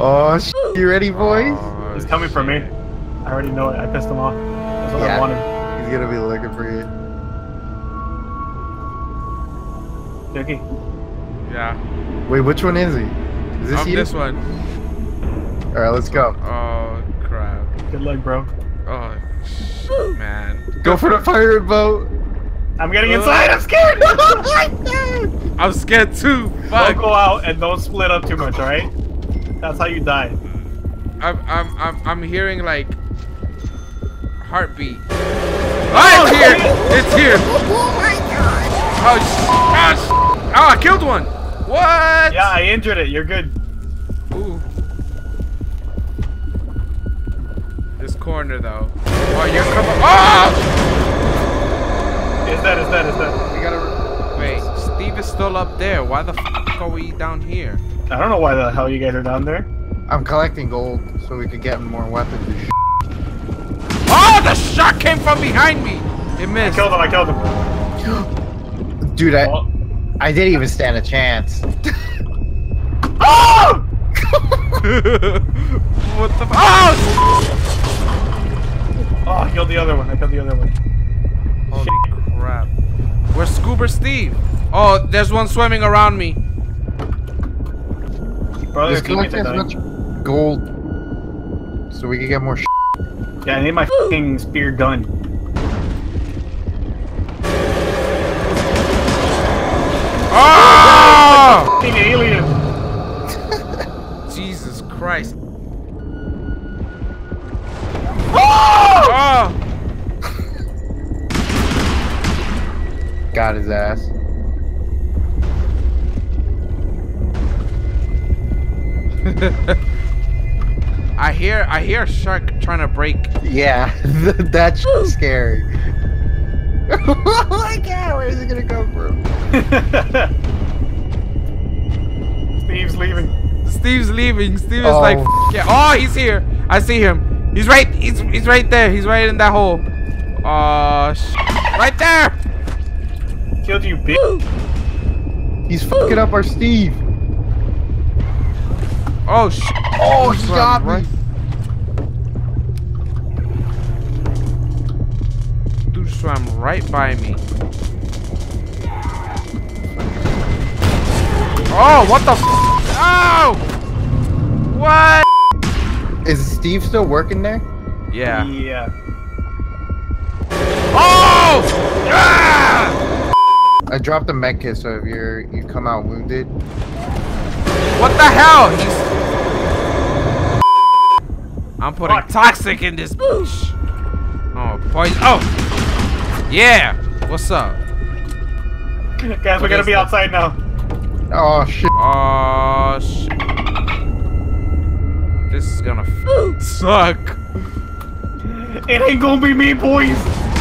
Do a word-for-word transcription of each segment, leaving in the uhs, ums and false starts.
Oh, sh you ready, boys? Oh, He's coming shit. for me. I already know it. I pissed him off. That's what Yeah. I wanted. He's gonna be looking for you. Jackie. Yeah. Wait, which one is he? Is this I'm you? this one. All right, let's go. Oh crap. Good luck, bro. Oh shit, man. Go for the pirate boat. I'm getting Uh, inside. I'm scared. I'm scared too. Don't Fuck. go out and don't split up too much, alright? That's how you die. I'm I'm I'm I'm hearing like heartbeat. Oh, it's here! It's here! Oh my god! Oh, sh oh, sh oh, I killed one! What? Yeah, I injured it. You're good. Ooh. This corner though. Oh, you're coming. Oh! It's dead, it's dead, it's dead. We gotta. Wait, Steve is still up there. Why the f are we down here? I don't know why the hell you guys are down there. I'm collecting gold so we could get more weapons and sh Oh, the shot came from behind me! It I missed. killed him, I killed him. Dude, I, Oh. I didn't even stand a chance. Oh! What the f Oh! Oh, I killed the other one. I killed the other one. Holy crap. Where's Scuba Steve? Oh, there's one swimming around me. Bro, Just your teammates collect are as dying. much gold so we can get more sh Yeah, I need my fucking spear gun. Oh! Fucking alien. Jesus Christ. Oh! Oh! Got his ass. I hear I hear a shark trying to break. Yeah, that's scary. Oh my god, where is it gonna come from? Steve's leaving. Steve's leaving. Steve is Oh. like, F yeah. Oh, he's here. I see him. He's right. He's he's right there. He's right in that hole. Oh, sh right there. Killed you, bitch. He's fucking up our Steve. Oh, sh Oh, he got me. right. Dude swam right by me. Oh, what the f Oh! What? Is Steve still working there? Yeah. Yeah. Oh! Ah! I dropped a med kit, so if you're you come out wounded. What the hell? He's I'm putting Fuck. toxic in this bitch. Oh, poison. Oh! Yeah! What's up? Guys, we gotta be outside now. Oh shit! Oh, sh This is gonna f suck. It ain't gonna be me, boys.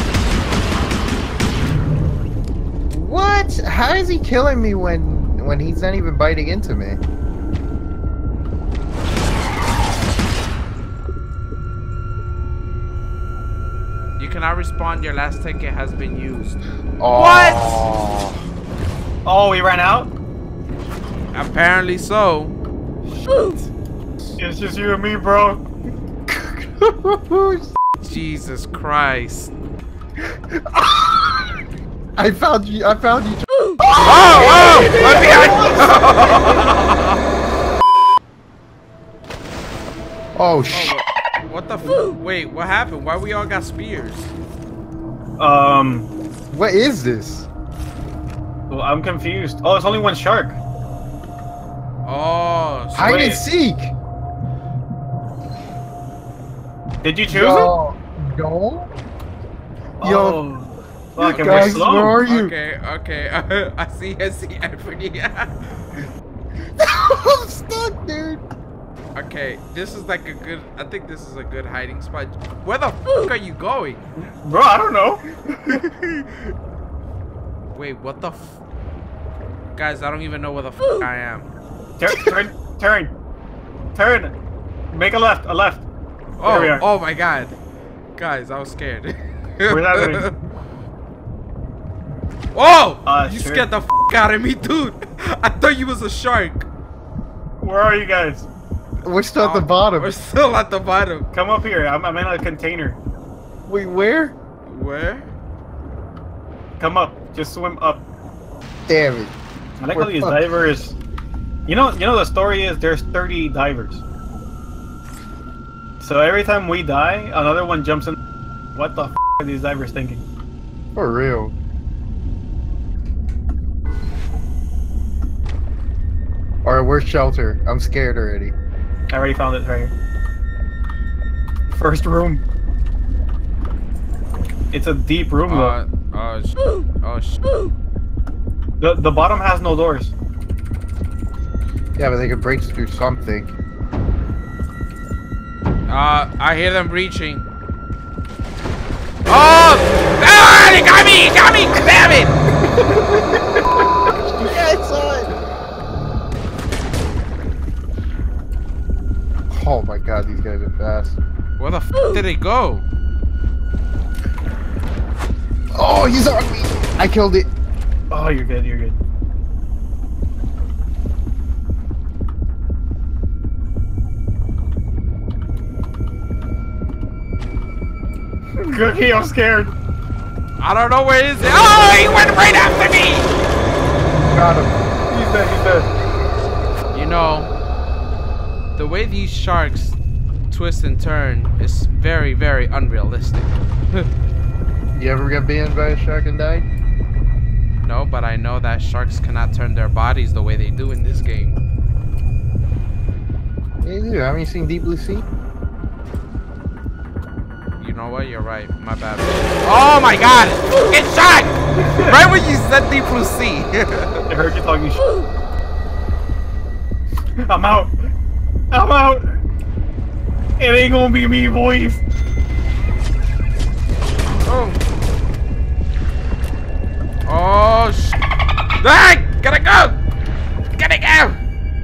What? How is he killing me when when he's not even biting into me? You cannot respond. Your last ticket has been used. Oh. What? Oh, we ran out? Apparently so. It's just you and me, bro. Jesus Christ. I found you. I found you. Oh! Oh! I'm behind. Oh shit! What the f Wait, what happened? Why we all got spears? Um, What is this? well, I'm confused. Oh, it's only one shark. Oh, so Hide wait. and seek. Did you choose No. No. it? Yo, Oh. Fuck, and we're guys, slow. where are you? okay, okay. I see, I see Anthony. I'm stuck, dude. Okay, this is like a good. I think this is a good hiding spot. Where the f are you going? Bro, I don't know. Wait, what the f? Guys, I don't even know where the f I am. Turn, turn, turn, turn. Make a left, a left. Oh, There we are. oh my God, guys, I was scared. Where's happening? Oh! Uh, you sure. scared the f out of me, dude. I thought you was a shark. Where are you guys? We're still at the Oh, bottom. We're still at the bottom. Come up here. I'm, I'm in a container. Wait, where? Where? Come up. Just swim up. Damn it. I like We're how these fucked. divers. You know, you know the story is there's thirty divers. So every time we die, another one jumps in. What the f are these divers thinking? For real. Alright, where's shelter? I'm scared already. I already found it right here. First room. It's a deep room though. Uh, oh, sh oh, sh The the bottom has no doors. Yeah, but they could break through something. Uh, I hear them reaching. Oh! Ah! They got me! He got me! Damn it! Yeah, I saw it! Oh my god, these guys are fast. Where the f did it go? Oh, he's on me! I killed it. Oh, you're good. You're good. Cookie, I'm scared. I don't know where is it. Oh, he went right after me! Got him. He's dead. He's dead. You know, the way these sharks twist and turn is very, very unrealistic. You ever get bitten by a shark and died? No, but I know that sharks cannot turn their bodies the way they do in this game. Yeah, you do. Haven't you seen Deep Blue Sea? You know what? You're right. My bad. Oh my god! Get shot! Right when you said Deep Blue Sea. I heard you talking shit. I'm out. I'm out. It ain't gonna be me, boys. Oh. Oh sh! Ah! Gotta go! Gotta go!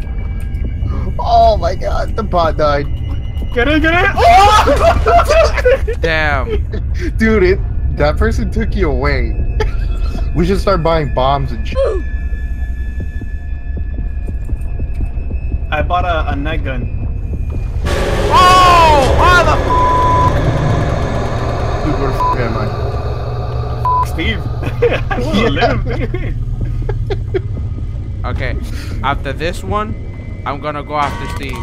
Oh my god, the bot died. Get it, get it. Oh! Damn. Dude, it that person took you away. We should start buying bombs and shit. I bought a, a night gun. Oh! Why the f? Dude, where the f am I? Steve. I wanna live. Okay, after this one, I'm gonna go after Steve.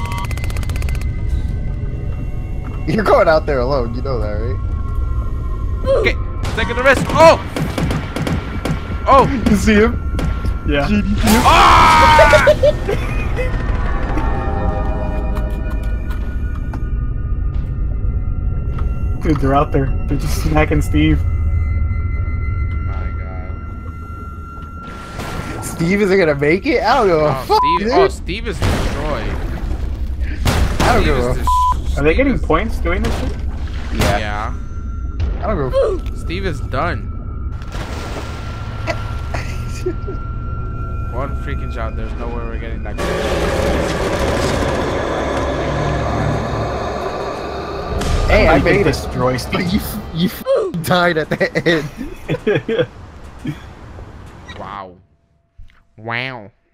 You're going out there alone, you know that, right? Okay, taking the risk. Oh! Oh! You see him? Yeah. Ah! Dude, they're out there. They're just smacking Steve. My god. Steve isn't gonna make it? I don't know. Oh, Fuck, Steve, dude. oh, Steve is destroyed. I don't Steve give is a des- Are they Steve getting is- points doing this shit? Yeah. Yeah. I don't go. Steve is done. One freaking shot. There's no way we're getting that goal. Hey, I Somebody made it. destroy But Steve. you, f- you f- died at the end. Wow. Wow.